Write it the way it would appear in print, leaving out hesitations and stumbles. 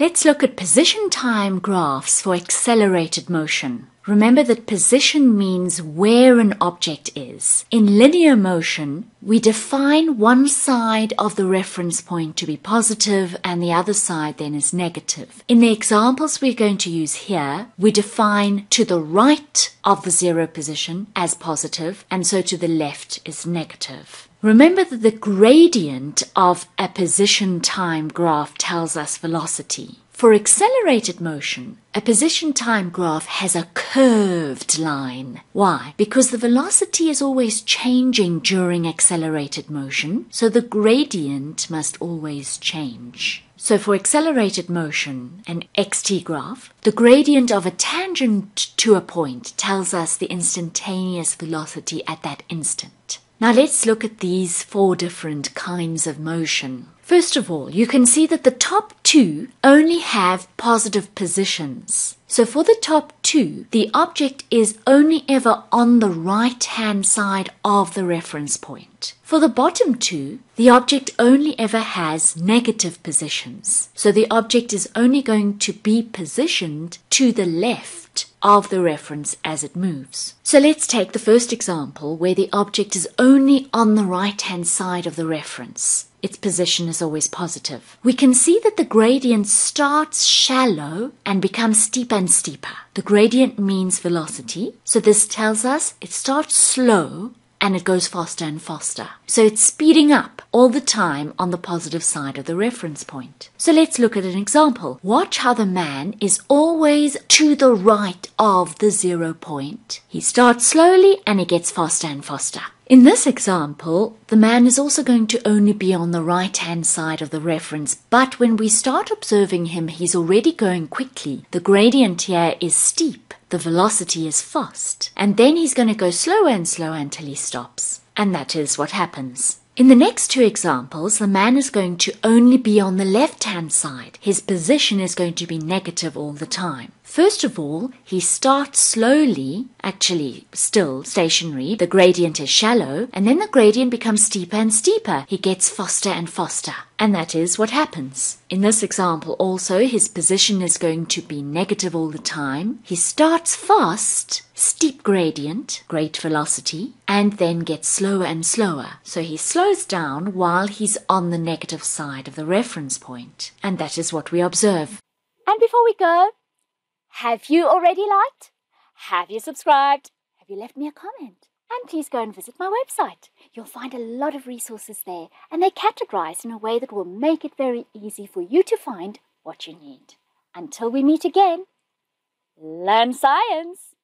let's look at position time graphs for accelerated motion. Remember that position means where an object is. In linear motion, we define one side of the reference point to be positive and the other side then is negative. In the examples we're going to use here, we define to the right of the zero position as positive and so to the left is negative. Remember that the gradient of a position time graph tells us velocity. For accelerated motion, a position time graph has a curved line. Why? Because the velocity is always changing during accelerated motion, so the gradient must always change. So for accelerated motion, an xt graph, the gradient of a tangent to a point tells us the instantaneous velocity at that instant. Now let's look at these 4 different kinds of motion. First of all, you can see that the top 2 only have positive positions. So for the top 2, the object is only ever on the right-hand side of the reference point. For the bottom 2, the object only ever has negative positions. So the object is only going to be positioned to the left of the reference as it moves. So let's take the first example where the object is only on the right-hand side of the reference. Its position is always positive. We can see that the gradient starts shallow and becomes steeper and steeper. The gradient means velocity, so this tells us it starts slow and it goes faster and faster. So it's speeding up all the time on the positive side of the reference point. So let's look at an example. Watch how the man is always to the right of the 0 point. He starts slowly and he gets faster and faster. In this example, the man is also going to only be on the right-hand side of the reference, but when we start observing him, he's already going quickly. The gradient here is steep. The velocity is fast. And then he's going to go slower and slower until he stops. And that is what happens. In the next 2 examples, the man is going to only be on the left-hand side. His position is going to be negative all the time. First of all, he starts slowly, actually still stationary. The gradient is shallow, and then the gradient becomes steeper and steeper. He gets faster and faster. And that is what happens. In this example also, his position is going to be negative all the time. He starts fast, steep gradient, great velocity, and then gets slower and slower. So he slows down while he's on the negative side of the reference point. And that is what we observe. And before we go, have you already liked? Have you subscribed? Have you left me a comment? And please go and visit my website. You'll find a lot of resources there, and they're categorized in a way that will make it very easy for you to find what you need. Until we meet again, learn science!